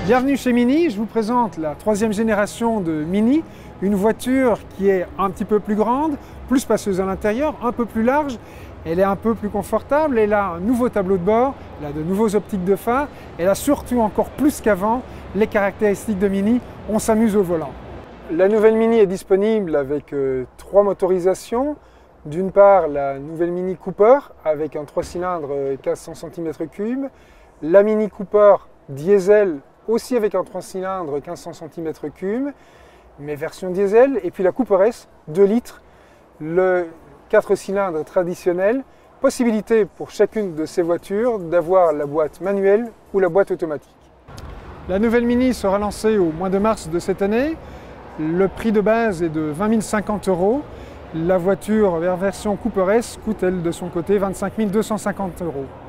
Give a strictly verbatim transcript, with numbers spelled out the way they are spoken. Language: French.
Bienvenue chez Mini, je vous présente la troisième génération de Mini, une voiture qui est un petit peu plus grande, plus spacieuse à l'intérieur, un peu plus large, elle est un peu plus confortable, elle a un nouveau tableau de bord, elle a de nouveaux optiques de phare, elle a surtout encore plus qu'avant les caractéristiques de Mini, on s'amuse au volant. La nouvelle Mini est disponible avec euh, trois motorisations. D'une part, la nouvelle Mini Cooper avec un trois cylindres euh, mille cinq cents centimètres cubes, la Mini Cooper diesel aussi avec un trois cylindres mille cinq cents centimètres cubes, mais version diesel, et puis la Cooper S deux litres, le quatre cylindres traditionnel, possibilité pour chacune de ces voitures d'avoir la boîte manuelle ou la boîte automatique. La nouvelle Mini sera lancée au mois de mars de cette année. Le prix de base est de vingt mille cinquante euros. La voiture version Cooper S coûte elle de son côté vingt-cinq mille deux cent cinquante euros.